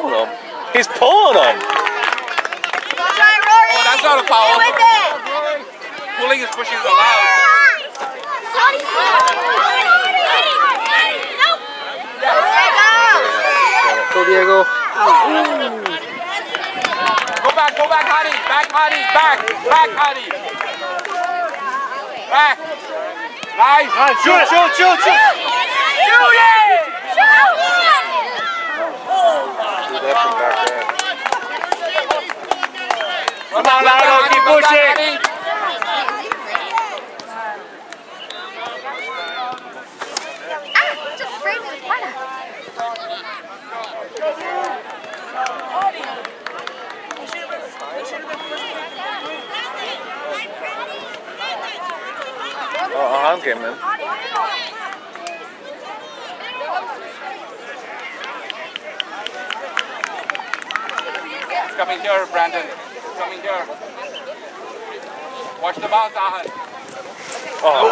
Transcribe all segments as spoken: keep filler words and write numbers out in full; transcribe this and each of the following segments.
pulling him. He's pulling him. Oh, that's not a foul. Pulling is pushing is allowed. Go, Diego. Go back, go back, Hadi. Back, Hadi. Back, back, Hadi. Back. Nice. Nice. Shoot, shoot, shoot, shoot. Shoot it! Do that from back there. Come on, Lalo, keep pushing. Oh, uh-huh, I'm getting in. It's coming here, Brandon. It's coming here. Watch the bounce, Ahan. Oh.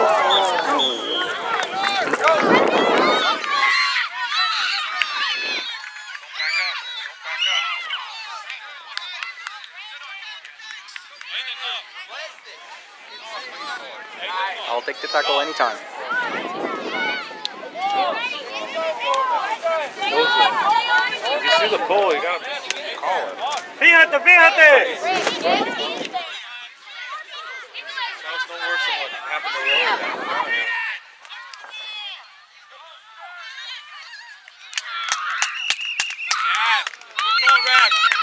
I'll take the tackle anytime. If you see the pull, you gotta call it. Fíjate, fíjate! Sounds no worse than what happened to Rory down the line. Yeah, good call, Rex.